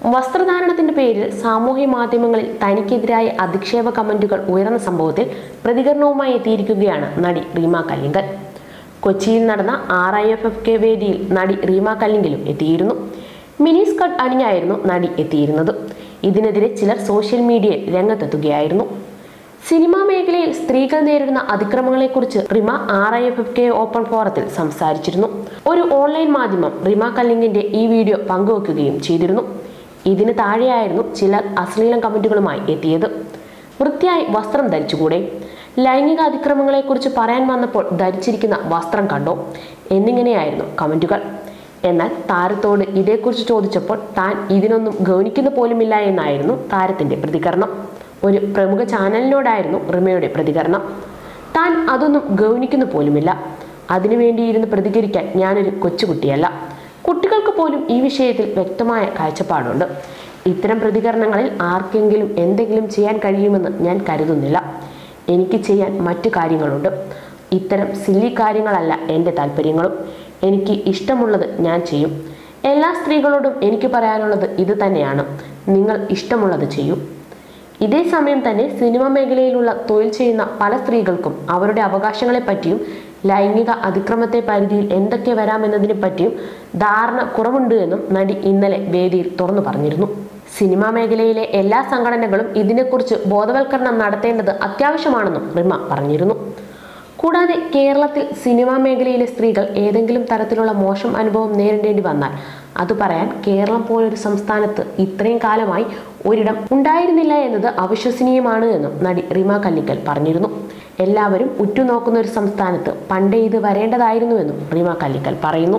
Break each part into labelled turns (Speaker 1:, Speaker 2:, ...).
Speaker 1: വസ്ത്രധാരണത്തിന്റെ പേരിൽ സാമൂഹ്യ മാധ്യമങ്ങളിൽ തനിക്കെതിരായ അധിക്ഷേപ കമന്റുകൾ ഉയർന്ന സംഭവത്തിൽ പ്രതികരണവുമായി എത്തിയിരിക്കുകയാണ് നടി റീമ കല്ലിങ്കൽ. കൊച്ചിയിൽ നടന്ന RIFFK വേദിയിൽ നടി റീമ കല്ലിങ്കലും എത്തിയിരുന്നു. മിനി സ്കർട്ട് അണിഞ്ഞായിരുന്നു നടി എത്തിയിരുന്നത്. ഇതിനെതിരെ ചിലർ സോഷ്യൽ മീഡിയയിൽ രംഗത്തെത്തുകയായിരുന്നു. സിനിമാ മേഖലയിൽ സ്ത്രീകൾ നേരിടുന്ന അതിക്രമങ്ങളെക്കുറിച്ച് റിമ RIFFK ഓപ്പൺ ഫോറത്തിൽ സംസാരിച്ചിരുന്നു. ഒരു ഓൺലൈൻ മാധ്യമം റിമ കല്ലിങ്കിന്റെ ഈ വീഡിയോ പങ്കുവെക്കുകയും ചെയ്തിരുന്നു. ഇതിന് താഴെയായിരുന്നു ചിലർ അശ്ലീല കമന്റുകളുമായി എത്തിയത്. വൃത്തിയായി വസ്ത്രം ധരിച്ചുകൂടെ? ലൈംഗിക അതിക്രമങ്ങളെക്കുറിച്ച് പറയാൻ വന്നപ്പോൾ ധരിച്ചിരിക്കുന്ന വസ്ത്രം കണ്ടോ? എന്നിങ്ങനെയായിരുന്നു കമന്റുകൾ. എന്നാൽ താരത്തോട് ഇതേക്കുറിച്ച് ചോദിച്ചപ്പോൾ താൻ ഇതിനൊന്നും ഗൗനിക്കുന്ന പോലുമില്ല എന്നായിരുന്നു താരത്തിന്റെ പ്രതികരണം. ഒരു പ്രമുഖ ചാനലിനോടായിരുന്നു റിമയുടെ പ്രതികരണം. താൻ അതൊന്നും ഗൗനിക്കുന്ന പോലുമില്ല. അതിനുവേണ്ടി ഇരുന്ന് പ്രതികരിക്കാൻ ഞാനൊരു കൊച്ചുകുട്ടിയല്ല. കുട്ടികൾക്ക് പോലും ഈ വിഷയത്തിൽ വ്യക്തമായ കാഴ്ചപ്പാടുണ്ട്. ഇത്തരം പ്രതികരണങ്ങളിൽ ആർക്കെങ്കിലും എന്തെങ്കിലും ചെയ്യാൻ കഴിയുമെന്ന് ഞാൻ കരുതുന്നില്ല. എനിക്ക് ചെയ്യാൻ മറ്റു കാര്യങ്ങളുണ്ട്. ഇത്തരം സില്ലി കാര്യങ്ങളല്ല എൻ്റെ താല്പര്യങ്ങളും. എനിക്ക് ഇഷ്ടമുള്ളത് ഞാൻ ചെയ്യും. എല്ലാ സ്ത്രീകളോടും എനിക്ക് പറയാനുള്ളത് ഇത് തന്നെയാണ്: നിങ്ങൾ ഇഷ്ടമുള്ളത് ചെയ്യൂ. ഇതേ സമയം തന്നെ സിനിമ മേഖലയിലുള്ള തൊഴിൽ ചെയ്യുന്ന പല സ്ത്രീകൾക്കും അവരുടെ അവകാശങ്ങളെ പറ്റിയും ലൈംഗിക അതിക്രമത്തെ പരിധിയിൽ എന്തൊക്കെ വരാമെന്നതിനെ പറ്റിയും ധാരണ കുറവുണ്ട് എന്നും നടി ഇന്നലെ വേദിയിൽ തുറന്നു പറഞ്ഞിരുന്നു. സിനിമാ മേഖലയിലെ എല്ലാ സംഘടനകളും ഇതിനെക്കുറിച്ച് ബോധവൽക്കരണം നടത്തേണ്ടത് അത്യാവശ്യമാണെന്നും റിമ പറഞ്ഞിരുന്നു. കൂടാതെ കേരളത്തിൽ സിനിമാ മേഖലയിലെ സ്ത്രീകൾ ഏതെങ്കിലും തരത്തിലുള്ള മോശം അനുഭവം നേരിടേണ്ടി വന്നാൽ അത് പറയാൻ കേരളം പോലൊരു സംസ്ഥാനത്ത് ഇത്രയും കാലമായി ഒരിടം ഉണ്ടായിരുന്നില്ല എന്നത് അവിശ്വസനീയമാണ് എന്നും നടി റീമ കല്ലിങ്കൽ പറഞ്ഞിരുന്നു. എല്ലാവരും ഉറ്റുനോക്കുന്ന ഒരു സംസ്ഥാനത്ത് പണ്ടേ ഇത് വരേണ്ടതായിരുന്നുവെന്നും റീമ കല്ലിങ്കൽ പറയുന്നു.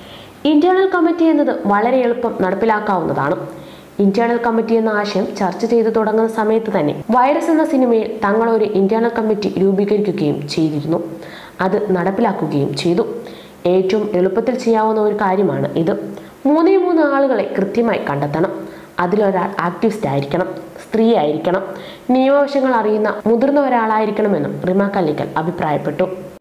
Speaker 1: ഇന്റേണൽ കമ്മിറ്റി എന്നത് വളരെ എളുപ്പം നടപ്പിലാക്കാവുന്നതാണ്. ഇന്റേണൽ കമ്മിറ്റി എന്ന ആശയം ചർച്ച ചെയ്തു തുടങ്ങുന്ന സമയത്ത് തന്നെ വൈറസ് എന്ന സിനിമയിൽ തങ്ങൾ ഒരു ഇന്റേണൽ കമ്മിറ്റി രൂപീകരിക്കുകയും ചെയ്തിരുന്നു. അത് നടപ്പിലാക്കുകയും ചെയ്തു. ഏറ്റവും എളുപ്പത്തിൽ ചെയ്യാവുന്ന ഒരു കാര്യമാണ് ഇത്. 3 ആളുകളെ കൃത്യമായി കണ്ടെത്തണം. അതിലൊരാൾ ആക്ടിവിസ്റ്റ് ആയിരിക്കണം, സ്ത്രീ ആയിരിക്കണം, നിയമവശങ്ങൾ അറിയുന്ന മുതിർന്ന ഒരാളായിരിക്കണമെന്നും റീമ കല്ലിങ്കൽ അഭിപ്രായപ്പെട്ടു.